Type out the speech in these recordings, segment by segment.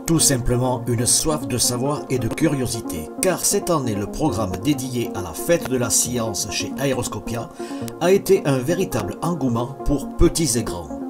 Tout simplement une soif de savoir et de curiosité, car cette année le programme dédié à la fête de la science chez Aéroscopia a été un véritable engouement pour petits et grands.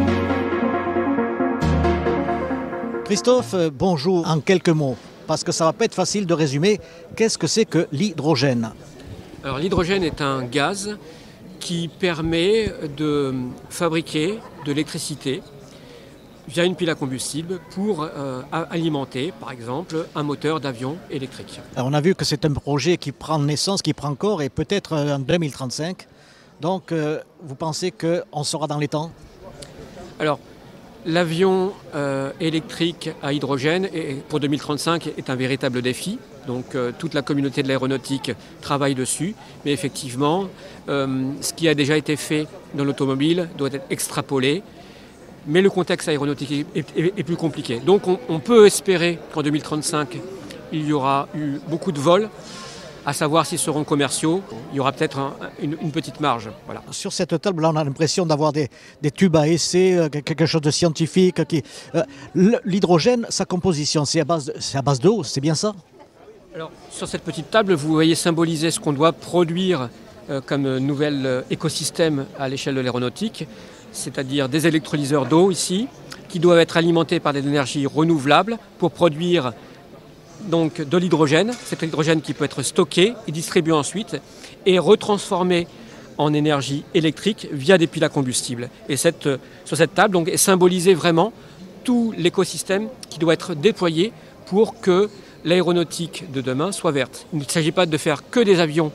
Christophe, bonjour, en quelques mots, parce que ça va pas être facile de résumer, qu'est-ce que c'est que l'hydrogène ? Alors l'hydrogène est un gaz qui permet de fabriquer de l'électricité via une pile à combustible pour alimenter, par exemple, un moteur d'avion électrique. Alors on a vu que c'est un projet qui prend naissance, qui prend corps, et peut-être en 2035. Donc vous pensez qu'on sera dans les temps ? Alors, l'avion électrique à hydrogène pour 2035 est un véritable défi. Donc toute la communauté de l'aéronautique travaille dessus. Mais effectivement, ce qui a déjà été fait dans l'automobile doit être extrapolé. Mais le contexte aéronautique est plus compliqué. Donc on peut espérer qu'en 2035, il y aura eu beaucoup de vols, à savoir s'ils seront commerciaux. Il y aura peut-être une petite marge. Voilà. Sur cette table-là, on a l'impression d'avoir des tubes à essai, quelque chose de scientifique. L'hydrogène, sa composition, c'est à base d'eau, c'est bien ça ? Alors, sur cette petite table, vous voyez symboliser ce qu'on doit produire comme nouvel écosystème à l'échelle de l'aéronautique, c'est-à-dire des électrolyseurs d'eau ici, qui doivent être alimentés par des énergies renouvelables pour produire donc de l'hydrogène. Cet hydrogène qui peut être stocké et distribué ensuite et retransformé en énergie électrique via des piles à combustible. Et sur cette table donc, est symbolisé vraiment tout l'écosystème qui doit être déployé pour que l'aéronautique de demain soit verte. Il ne s'agit pas de faire que des avions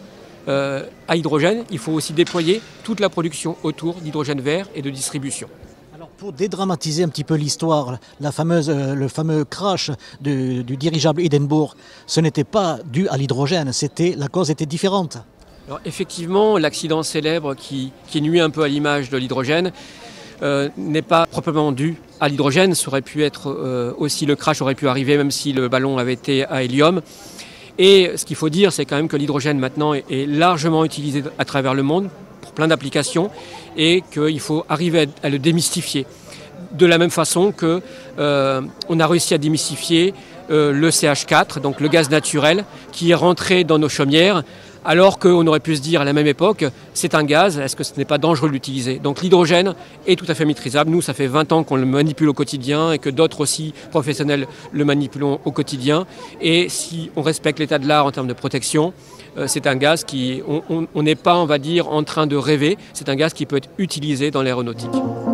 à hydrogène, il faut aussi déployer toute la production autour d'hydrogène vert et de distribution. Alors pour dédramatiser un petit peu l'histoire, le fameux crash du dirigeable Hindenburg, ce n'était pas dû à l'hydrogène, la cause était différente. Alors effectivement, l'accident célèbre qui nuit un peu à l'image de l'hydrogène n'est pas proprement dû à l'hydrogène. Ça aurait pu être aussi, le crash aurait pu arriver même si le ballon avait été à hélium. Et ce qu'il faut dire, c'est quand même que l'hydrogène maintenant est largement utilisé à travers le monde pour plein d'applications et qu'il faut arriver à le démystifier. De la même façon qu'on a réussi à démystifier le CH4, donc le gaz naturel, qui est rentré dans nos chaumières, alors qu'on aurait pu se dire à la même époque, c'est un gaz, est-ce que ce n'est pas dangereux de l'utiliser ? Donc l'hydrogène est tout à fait maîtrisable. Nous, ça fait 20 ans qu'on le manipule au quotidien et que d'autres aussi professionnels le manipulent au quotidien. Et si on respecte l'état de l'art en termes de protection, c'est un gaz qui, on n'est pas, on va dire, en train de rêver. C'est un gaz qui peut être utilisé dans l'aéronautique.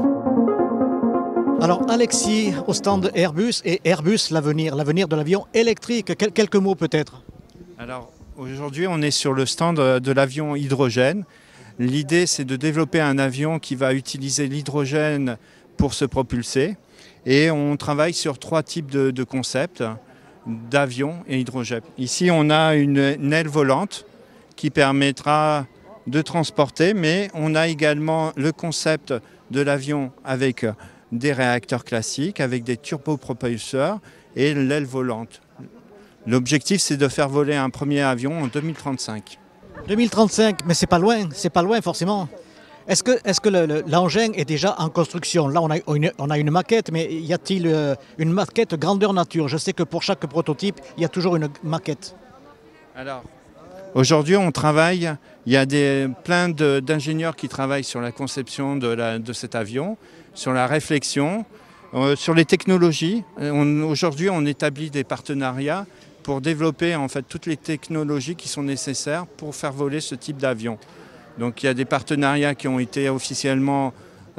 Alors Alexis, au stand Airbus, et Airbus, l'avenir de l'avion électrique, quelques mots peut-être. Alors aujourd'hui on est sur le stand de l'avion hydrogène. L'idée c'est de développer un avion qui va utiliser l'hydrogène pour se propulser. Et on travaille sur 3 types de concepts d'avion et hydrogène. Ici on a une aile volante qui permettra de transporter, mais on a également le concept de l'avion avec des réacteurs classiques, avec des turbopropulseurs et l'aile volante. L'objectif, c'est de faire voler un premier avion en 2035. 2035, mais c'est pas loin forcément. Est-ce que l'engin est déjà en construction ? Là, on a une maquette, mais y a-t-il une maquette grandeur nature ? Je sais que pour chaque prototype, il y a toujours une maquette. Alors, aujourd'hui, on travaille, il y a plein d'ingénieurs qui travaillent sur la conception de cet avion, sur la réflexion, sur les technologies. Aujourd'hui, on établit des partenariats pour développer en fait toutes les technologies qui sont nécessaires pour faire voler ce type d'avion. Donc il y a des partenariats qui ont été officiellement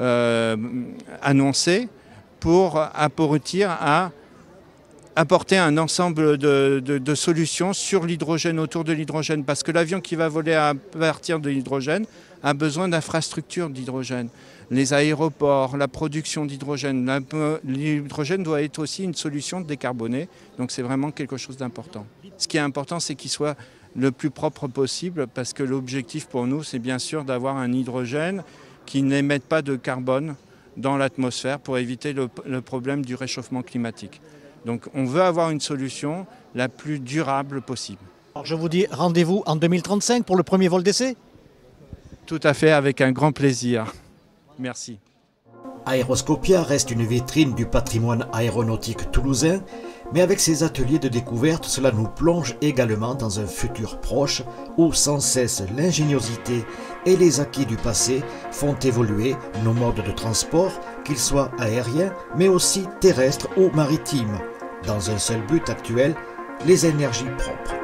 annoncés pour aboutir à apporter un ensemble de solutions sur l'hydrogène, autour de l'hydrogène, parce que l'avion qui va voler à partir de l'hydrogène a besoin d'infrastructures d'hydrogène. Les aéroports, la production d'hydrogène. L'hydrogène doit être aussi une solution décarbonée, donc c'est vraiment quelque chose d'important. Ce qui est important, c'est qu'il soit le plus propre possible, parce que l'objectif pour nous, c'est bien sûr d'avoir un hydrogène qui n'émette pas de carbone dans l'atmosphère pour éviter le problème du réchauffement climatique. Donc on veut avoir une solution la plus durable possible. Alors je vous dis rendez-vous en 2035 pour le premier vol d'essai ? Tout à fait, avec un grand plaisir. Merci. Aéroscopia reste une vitrine du patrimoine aéronautique toulousain, mais avec ses ateliers de découverte, cela nous plonge également dans un futur proche où sans cesse l'ingéniosité et les acquis du passé font évoluer nos modes de transport, qu'ils soient aériens mais aussi terrestres ou maritimes, dans un seul but actuel, les énergies propres.